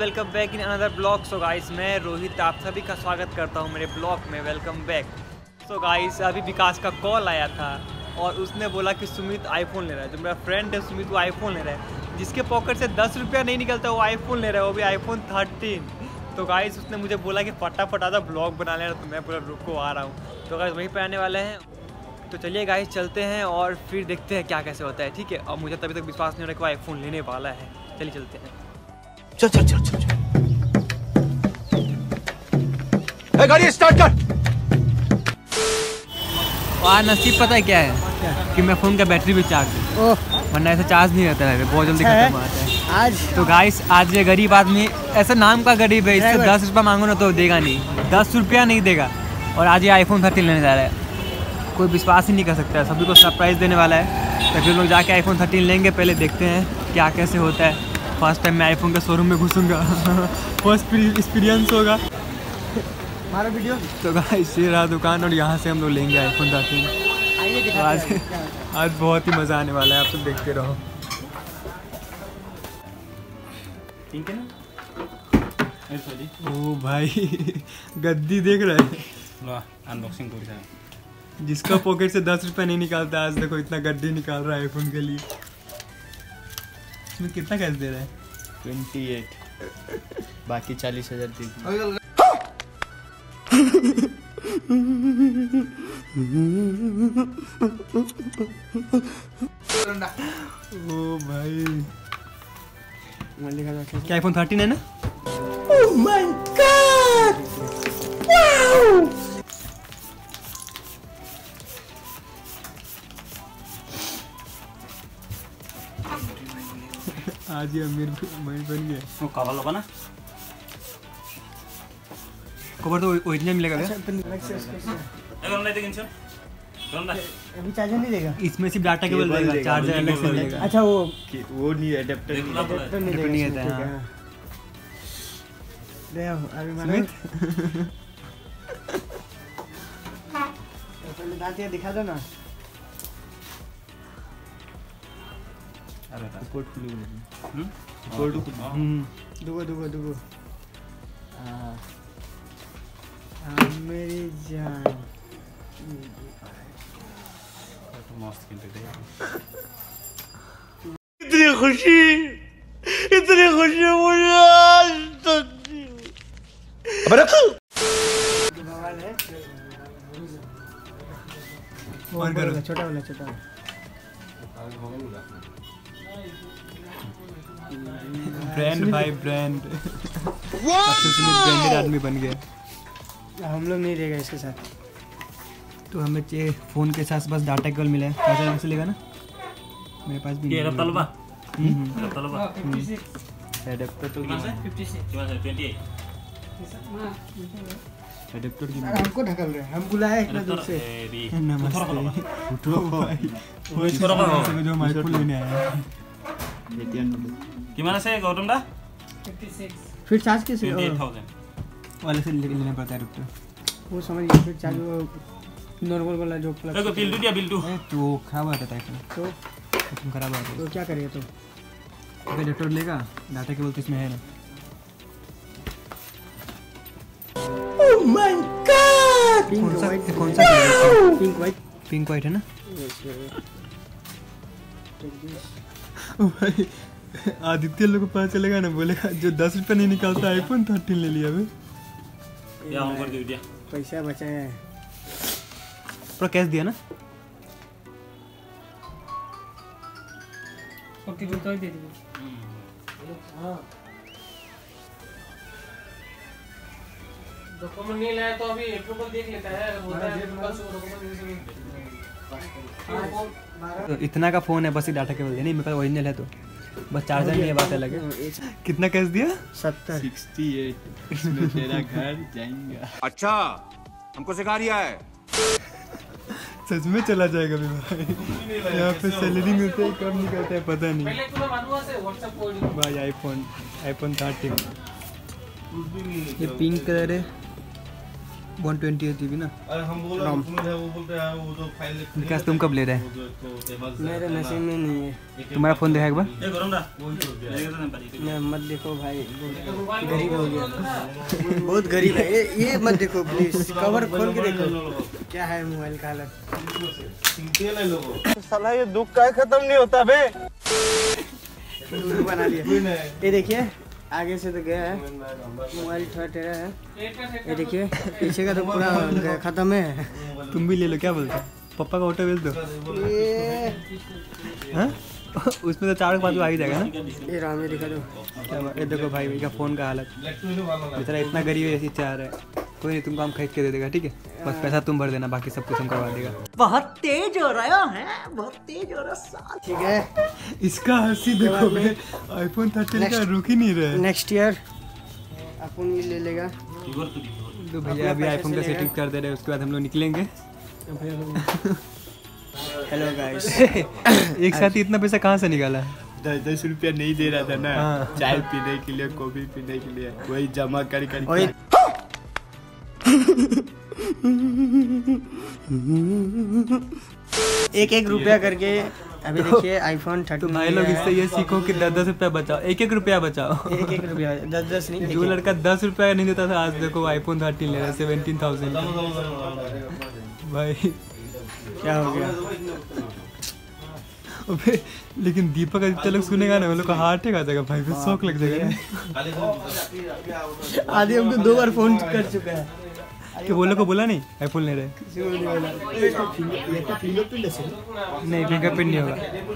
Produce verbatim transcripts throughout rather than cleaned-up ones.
Welcome back in another blog. So guys, मैं रोहित आप सभी का स्वागत करता हूं मेरे ब्लॉग में। Welcome back. सो गाइस, अभी विकास का कॉल आया था और उसने बोला कि सुमित आईफोन ले रहा है। जो मेरा फ्रेंड है सुमित, वो आईफोन ले रहा है। जिसके पॉकेट से दस रुपया नहीं निकलता वो आईफोन ले रहा है, वो भी आईफोन थर्टीन। तो गाइस उसने मुझे बोला कि फटाफट आधा ब्लॉग बना लेना, तो मैं पूरा रुको आ रहा हूँ। तो गाइस वहीं पर आने वाले हैं। तो चलिए गाइस चलते हैं और फिर देखते हैं क्या कैसे होता है, ठीक है। और मुझे तभी तक विश्वास नहीं हो रहा कि वो आईफोन लेने वाला है। चलिए चलते हैं। चल चल चल चल चल गाड़ी स्टार्ट कर। आज नसीब पता है क्या है? क्या? कि मैं फ़ोन का बैटरी भी चार्ज है, वरना ऐसे चार्ज नहीं रहता है, बहुत जल्दी खत्म हो जाता है आज। तो गाइस आज ये गरीब आदमी, ऐसा नाम का गरीब है, इससे दस रुपया मांगो ना तो देगा नहीं, दस रुपया नहीं देगा। और आज ये आईफोन थर्टीन लेने जा रहा है। कोई विश्वास ही नहीं कर सकता है, सभी को सरप्राइज़ देने वाला है। तो फिर लोग जाके आईफोन थर्टीन लेंगे। पहले देखते हैं क्या कैसे होता है। फर्स्ट टाइम मैं आईफोन के शोरूम में घुसूंगा। फर्स्ट एक्सपीरियंस होगा हमारा वीडियो। तो गाइस ये रहा दुकान और यहाँ से हम लोग लेंगे आईफोन थर्टीन। तो आज आज बहुत ही मज़ा आने वाला है, आप सब देखते रहो। ठीक है ना? ओ भाई गद्दी देख रहे हैं, अनबॉक्सिंग कर रहा है। जिसका पॉकेट से दस रुपये नहीं निकालता, आज देखो इतना गड्डी निकाल रहा है आईफोन के लिए। इसमें कितना कैश दे रहा है? ट्वेंटी एट, बाकी चालीस हजार दे दी। ओ भाई क्या आईफोन थर्टीन है ना? Oh my god, wow. आज ये अमीर मैं बन गया। वो कवर लगा ना, कवर तो ओरिजिनल मिलेगा क्या? अभी चार्जर नहीं देगा इसमें, सिर्फ डाटा केबल देगा, चार्जर अलग से मिलेगा। अच्छा वो वो नहीं एडेप्टर एडेप्टर नहीं नहीं देगा, आता है। ठीक है। ले आओ अभी मारो। सुमित पहले दांत ये दिखा दो ना। अरे रिपोर्ट खुली हुई है। हम्म रिपोर्ट हम्म दुगो दुगो दुगो। हाँ हाँ मेरी जान। तो मस्त खेलते थे। इतनी खुशी इतनी खुशी मुझे आज तक नहीं हुई। अबे रख मोबाइल है और करो। छोटा वाला छोटा वाला। ब्रांड भाई ब्रांड। अब तो सुमित ब्रांडेड आदमी बन गया। हम लोग नहीं देगा इसके साथ। तो हमें चाहिए फ़ोन के साथ बस डाटा केबल मिला है। चार्जर से लेगा ना? मेरे पास भी ये नहीं है। तलबा हम्म तलबा एडेप्टर तो कितना से ट्वेंटी एट एडेप्टर की हमको ढकल रहे हैं, हम बुलाए इतना दूर से। नमस्ते। उठो भाई, वो से जो माइक्रो लेने आया है। कितना से गौतम दा फिर चार्ज कैसे ट्वेंटी एट थाउजेंड वाले से ले- लेना पड़ता है एडेप्टर। वो समझ गया। फिर चार्ज वो नॉर्मल वाला जो प्लग देखो बिल टू दिया बिल टू ए, तो खराब आता है आईफोन, तो तुम खराब आता है। तो क्या करेगा तो? तो एडेप्टर लेगा, डाटा केबल तो इसमें है ना। ओह माय गॉड, पिंक कौन सा वाइट कौन सा कलर है? पिंक वाइट पिंक वाइट है ना? ओ भाई आदित्य लोग को पता चलेगा ना, बोलेगा जो दस रुपये नहीं निकालता आईफोन थर्टीन ले लिया भाई। या ऑन कर दिया। पैसा बचाया है। पूरा कैश दिया ना? ओके बिल तो दे दीजिए। हां डॉक्यूमेंट नहीं लाया तो अभी अप्रूवल देख लेता है, अगर बोलता है कल से डॉक्यूमेंट तो इतना का फ़ोन है, बस ये डाटा केबल है नहीं, मेरे पास ओरिजिनल है। तो बस चार्जर नहीं है, बात अलग है। कितना कैश दिया? सत्तर। सिक्सटी एट इसमें तेरा घर जाएगा। अच्छा हमको सिखा रिया है। सच में चला जाएगा भी भाई। यहाँ पे सैलरी मिलता है, कब निकलता है पता नहीं। पहले तुम्हें मालूम है व्हाट्सएप कोड भाई आईफोन आईफोन थर्टीन, ये पिंक कलर है, one twenty eight G B ना। अरे हम बोल रहे हैं वो बोलते हैं वो जो फाइल विकास तुम कब ले रहे हैं? मेरे नसीब में नहीं है। तुम्हारा फोन देखा एक बार? मैं मत देखो भाई, गरीब हो गया बहुत गरीब है ये, ये मत देखो प्लीज, कवर खोल के देखो क्या है मोबाइल का हालत। साला ये दुख का खत्म नहीं होता बे। बना लिया ये देखिए, आगे से तो गया है मोबाइल, थोड़ा टेढ़ा है। ये देखिए पीछे का तो पूरा खत्म है। तुम भी ले लो, क्या बोलते हो? पापा का ऑटो भेज दो। हाँ? उसमें तो चार पाँच आ ही जाएगा ना। ये राम में दिखा दो। क्या बात- ये देखो भाई भाई का फ़ोन का हालत, बेचारा इतना गरीब है ऐसी चाह रहा है। कोई नहीं, तुमको हम खरीद के दे देगा, ठीक है? बस पैसा तुम भर देना, बाकी सब कुछ हम करवा देगा। बहुत तेज हो रहा है, बहुत तेज हो रहा। ठीक है, इसका हंसी देखो भाई, आईफोन थर्टीन का रुक ही नहीं रहा है। नेक्स्ट ईयर अपन ये ले लेगा। तो भैया अभी आईफोन का सेटिंग कर दे रहे हैं, उसके बाद हम लोग निकलेंगे। Hello guys. एक साथ ही इतना पैसा कहाँ से निकाला? दस दस रुपया नहीं दे रहा था ना, हाँ। चाय पीने के लिए, कॉफी पीने के लिए, वही जमा कर कर एक एक रुपया करके अभी देखिए आईफोन थर्टी। तो भाई लोग इससे ये सीखो कि दस दस रुपया बचाओ, एक एक रुपया बचाओ। एक एक रुपया, दस दस नहीं। जो लड़का दस रुपया नहीं देता था, आज देखो आईफोन थर्टीन ले रहा है सेवेंटीन थाउजेंड। भाई क्या हो गया? अबे लेकिन दीपक आदित्य लोग सुनेगा ना, वो लोग का हार्ट अटैक आ जाएगा भाई, फिर शौक लग जाएगा। आदि हमको दो बार फोन कर चुका है। कि वो लोग को बोला नहीं आईफोन ले रहे? नहीं, फिंगरप्रिंट नहीं होगा।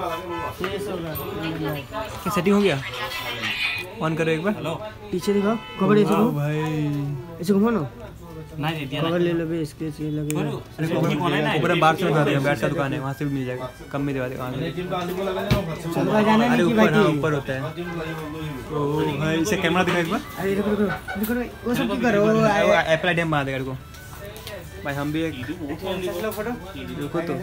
क्या सेटिंग हो गया? ऑन करो एक बार। पीछे दिखाओ, कवर ऐसे घुमाओ, भाई ऐसे घुमाओ ना। कवर ले लो बे, इसके से लगेगा। ऊपर हम बाहर से दिखा देंगे, बैट का दुकान है, वहाँ से भी मिल जाएगा, कम में दिखा देगा। चलवा जाना अरे नहीं कि ऊपर, हाँ, भाई। ऊपर होता है। ओ भाई इसे कैमरा दिखा एक बार। अरे रुको रुको रुको रुको, वो सब क्यों करो? एप्पल आईडी हम बना देगा को भाई, हम भी एक फोटो रुको तो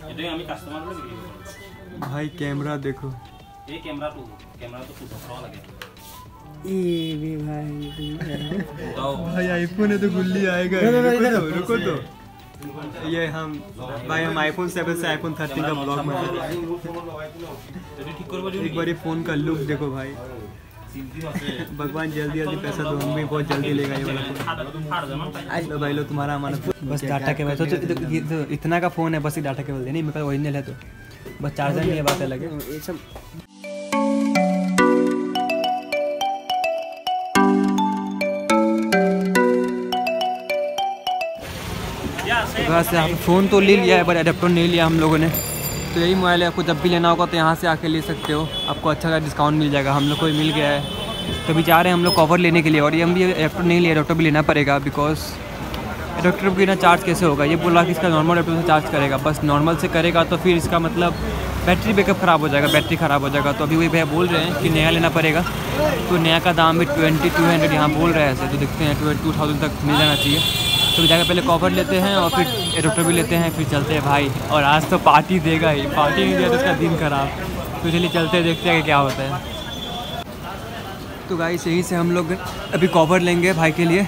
भाई, कैमरा देखो। ये कैमरा तो कैमरा तो फोटो लगे ये भी भाई भाई आईफोन है तो गुल्ली आएगा। रुको, रुको, रुको इधर। तो रुको तो ये हम भाई हम आईफोन सेवन से आईफोन थर्टीन का ब्लॉग में हैं। एक बार ये फ़ोन का लुक देखो भाई, भगवान जल्दी जल्दी पैसा दो, हम भी बहुत जल्दी लेगा ये वाला फोन। आज तो भाई लो तुम्हारा हमारा बस डाटा केबल, तो, तो, तो इतना का फ़ोन है, बस ही डाटा केबल नहीं, मेरे पास ओरिजिनल है तो बस चार्जर नहीं है, बात अलग है। ये सब बस यहाँ पे फ़ोन तो ले लिया है, पर एडेप्टर नहीं लिया हम लोगों ने। तो यही मोबाइल है, आपको जब भी लेना होगा तो यहाँ से आके ले सकते हो, आपको अच्छा सा डिस्काउंट मिल जाएगा। हम लोग को मिल गया है, तो भी जा रहे हैं हम लोग कवर लेने के लिए। और ये हम भी एडेप्टर नहीं लिया, एडेप्टर भी लेना पड़ेगा, बिकॉज एडेप्टर के बिना चार्ज कैसे होगा? ये बोला कि इसका नॉर्मल एडेप्टर से चार्ज करेगा, बस नॉर्मल से करेगा तो फिर इसका मतलब बैटरी बैकअप ख़राब हो जाएगा, बैटरी ख़राब हो जाएगा। तो अभी वही भैया बोल रहे हैं कि नया लेना पड़ेगा, तो नया का दाम भी ट्वेंटी टू हंड्रेड यहाँ बोल रहे हैं ऐसे, तो देखते हैं ट्वेंटी टू थाउजेंड तक मिल जाना चाहिए। तो जाकर पहले कवर लेते हैं और फिर एडोप्टर भी लेते हैं, फिर चलते हैं भाई। और आज तो पार्टी देगा ही, पार्टी नहीं दिया तो उसका दिन खराब। तो चलिए चलते हैं, देखते हैं कि क्या होता है। तो गाइस यहीं से हम लोग अभी कवर लेंगे भाई के लिए।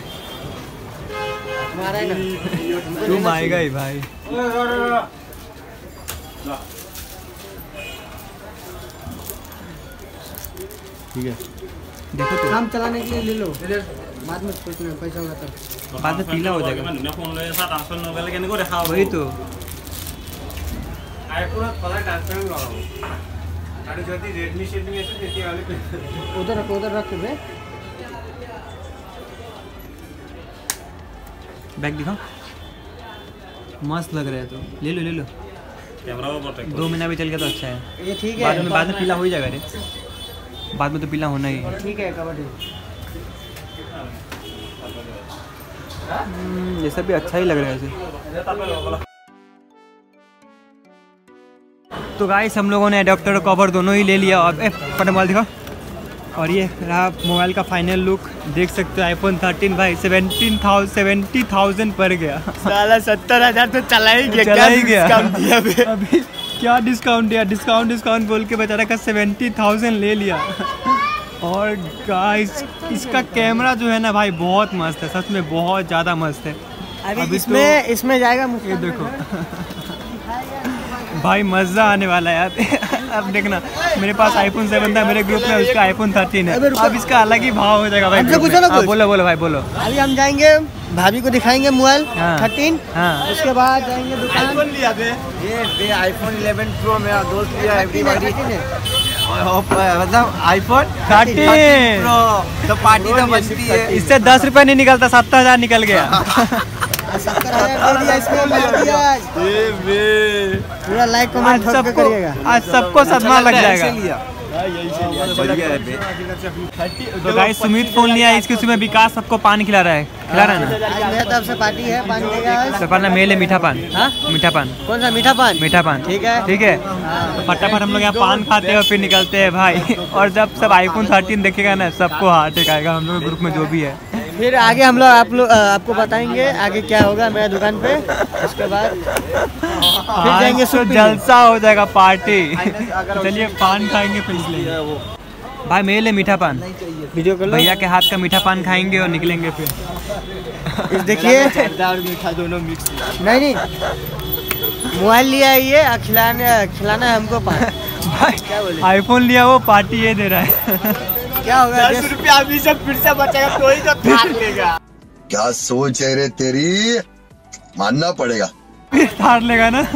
तुम आएगा ही भाई। ठीक है, देखो तो काम चलाने के लिए ले लो, बाद में सोचना पैसा होगा तब। बाद में पीला हो जाएगा। वही तो उधर रखो, उधर रख बे। बैग दिखाओ, मस्त लग रहा है, तो ले लो ले लो। दो महीना भी चल गया तो अच्छा है। ये ठीक बाद है, में बाद में पीला हो ही जाएगा रे, बाद में तो पीला होना ही है। ठीक है कबड्डी। हम्म, ये सब भी अच्छा ही लग रहा है ऐसे। तो गाइस हम लोगों ने एडाप्टर और कवर दोनों ही ले लिया। और फटा मोबाइल दिखा। और ये रहा मोबाइल का फाइनल लुक, देख सकते हो आईफोन थर्टीन भाई सेवेंटीन थाउजेंड सेवेंटी थाउजेंड पड़ गया। साला सत्तर हजार तो चला ही गया, चला ही गया। डिस्काउंट दिया बे? अभी क्या डिस्काउंट दिया, डिस्काउंट डिस्काउंट बोल के बेचारा का सेवेंटी थाउजेंड ले लिया। और गाइस इसका कैमरा जो है ना भाई बहुत मस्त है, सच में बहुत ज़्यादा मस्त है। अभी, अभी इसमें तो- इसमें जाएगा ये मुस्कान देखो में। भाई मजा आने वाला है यार। अब देखना मेरे पास आईफोन सेवन था मेरे ग्रुप में, उसका आईफोन थर्टीन है। अब इसका अलग ही भाव हो जाएगा भाई हमसे group में। पूछो ना हाँ, कुछ। बोलो बोलो भाई बोलो। अभी हम जाएंगे भाभी को दिखाएंगे मोबाइल हाँ। थर्टीन। हाँ उसके बाद जाएंगे दुकान। लिया बे ये बे आईफोन इलेवन प्रो मेरा दोस्त लिया एवरीबॉडी मतलब आईफोन थर्टीन प्रो तो पार्टी तो बनती है। इससे दस रुपए नहीं निकलता, सत्तर हजार निकल गया। सत्तर हजार दे दिया इसको, मार दिया आज। ए बे पूरा लाइक आज कमेंट ठोक के सबको करिएगा। आज सबको सदमा लग जाएगा। लिया तो गाइस सुमित फोन लिया है, इसके उसमें विकास सबको पान खिला रहा है, खिला रहा है ना। आज मेरे तरफ से पार्टी है, पान देगा आज। तो पान मेल है मीठा पान। हाँ? मीठा पान कौन सा मीठा पान? मीठा पान ठीक है। ठीक है। फटाफट हम लोग यहाँ पान खाते हैं और फिर निकलते हैं भाई। और जब सब आईफोन थर्टीन देखेगा ना सबको हार्ट अटैक आएगा, हम लोग ग्रुप में जो भी है। फिर आगे हम लोग आप लोग आपको बताएंगे आगे क्या होगा मेरे दुकान पे। उसके बाद फिर जाएंगे आज तो शूट पे। जलसा हो जाएगा पार्टी। चलिए पान खाएंगे फिर निकलेंगे। भाई मेल है मीठा पान, वीडियो कर लो। भैया के हाथ का मीठा पान खाएंगे और निकलेंगे फिर। इस देखिए और मीठा दोनों मिक्स। नहीं नहीं मोबाइल लिया है ये, और खिलाने खिलाना है हमको पान। क्या बोले? आईफोन लिया वो पार्टी ये दे रहा है। क्या होगा? दस रुपया अभी से फिर से बचेगा तो ही तो थार लेगा। क्या सोच है रे तेरी, मानना पड़ेगा। फिर थार लेगा ना।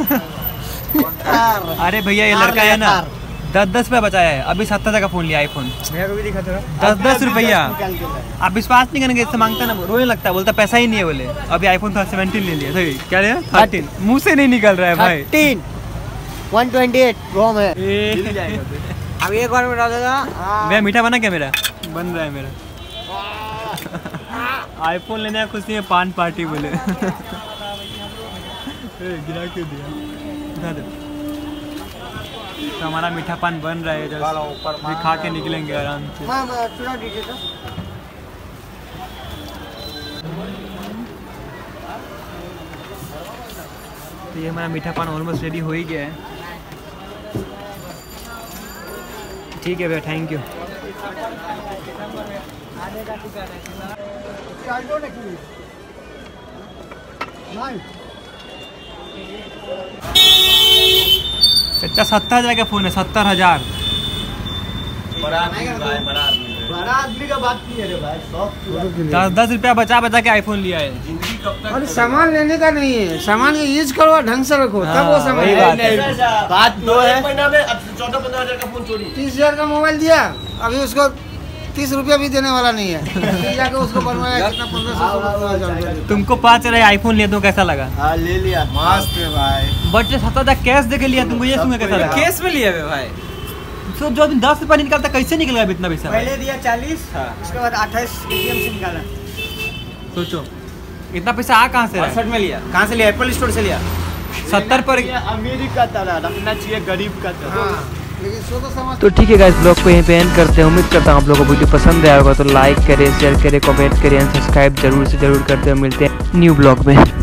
अरे भैया ये लड़का है ना दस दस रुपया बचाया है, अभी सत्तर का फोन लिया आईफोन। मेरे को भी दिखा थोड़ा। दस दस रुपया आप विश्वास नहीं करेंगे, इससे मांगता ना रोने लगता है, बोलता पैसा ही नहीं है। बोले अभी आईफोन था सेवनटीन ले लिया। सही क्या लिया? थर्टीन मुंह से नहीं निकल रहा है भाई। Thirteen one twenty eight ROM है। ए, अब एक बार में डालेगा। मेरा मीठा बना क्या? मेरा बन रहा है मेरा। आईफोन लेने का खुशी में पान पार्टी बोले। ए, गिरा क्यों दिया? उठा दे। तो हमारा मीठा पान बन रहा है, जस्ट फिर खा के निकलेंगे आराम से। हाँ, हाँ, चुरा दीजिए तो। तो ये हमारा मीठा पान ऑलमोस्ट रेडी हो ही गया है। ठीक है भैया, थैंक यू। अच्छा सत्तर हजार का फोन है, सत्तर हजार। बड़ा आदमी का बात नहीं है रे भाई। दस दस रुपया बचा बचा के आईफोन लिया है। जिंदगी कब तक और सामान लेने का नहीं है, सामान का यूज करो और ढंग से रखो, तब वो हाँ, सामान वही है। बात है। बात दो है महीना में चौदह पंद्रह हजार का फोन चोरी। तीस हजार का मोबाइल दिया, अभी उसको तीस रुपया भी देने वाला नहीं है। फिर जाके उसको बनवाया कितना, पंद्रह सौ सोलह हजार रुपया। तुमको पता चला आईफोन लिया तो कैसा लगा? हाँ ले लिया मस्त है भाई। बट सत्तर हजार कैश दे के लिया, तुमको ये सुन के कैसा लगा? केस में लिया भाई। तो जो अभी दस रुपया नहीं निकलता कैसे निकलेगा अभी इतना पैसा? पहले दिया चालीस, उसके बाद अट्ठाईस एटीएम से निकाला। सोचो इतना पैसा आ कहाँ से रहा है? अड़सठ में लिया। कहाँ से लिया? एप्पल स्टोर से लिया। सत्तर पर। अमीरी का तरह रखना चाहिए, गरीब का तरह। लेकिन सो तो समझ। तो ठीक है गाइस, ब्लॉग को यहीं पे एंड करते हैं। उम्मीद करता हूँ आप लोगों को वीडियो पसंद आया होगा, तो लाइक करें, शेयर करें, कमेंट करें, सब्सक्राइब जरूर से जरूर करते हैं। मिलते हैं न्यू ब्लॉग में।